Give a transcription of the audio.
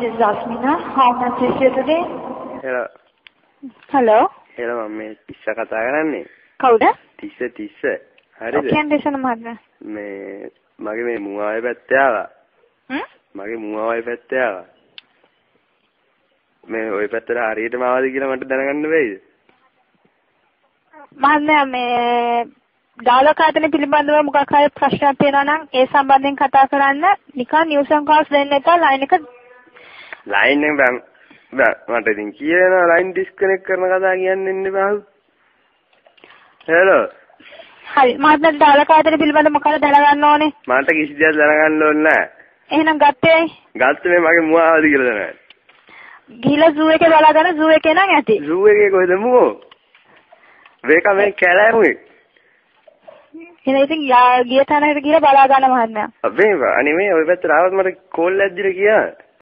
This is Asmina. How much is it today? Hello. Hello. Hello, මම තිස්සා කතා කරන්නේ. කවුද? තිස්සා. හරිද? කියන්නේ දේශන මහත්මයා. මගේ මේ මුවාවේ පැත්තේ ආවා. මගේ මුවාවේ පැත්තේ ආවා. මේ ওই පැත්තට හරියටම ආවද කියලා මට දැනගන්න බැයිද? මහත්මයා මේ ඩාලොග් ආයතන පිළිබඳව මොකක් හරි ප්‍රශ්නයක් තියෙනවා නම් ඒ සම්බන්ධයෙන් කතා කරන්න නිකන් නිවුස් ඇන්ඩ් කාල්ස් දෙන්න එපා ලයින් එක මට ඉතින් කියනවා ලයින් ඩිස්කනෙක්ට් කරන කතා කියන්න ඉන්න බෑ. හෙලෝ. හරි මහත්මයා ඩාලොග් ආයතන පිළිබඳව මොකක්ද දැනගන්න ඕනේ? මට කිසි දෙයක් දැනගන්න ඕනේ නැහැ. එහෙනම් ගත්තේ මේ මගේ මුවාවද කියලා දැනගන්න. ගිහලා සූ එකේ බලාගෙන සූ එකේ නම් ඇති. සූ එකේ කොහෙද මුවෝ? මේක මේ කැලෑමුවේ. එහෙනම් ඉතින් ගිය තැනකට ගිහලා බලා ගන්න මහත්මයා. අනේ මේ ওই පැත්තට ආවත් මට කෝල් එකක් දීලා කියා.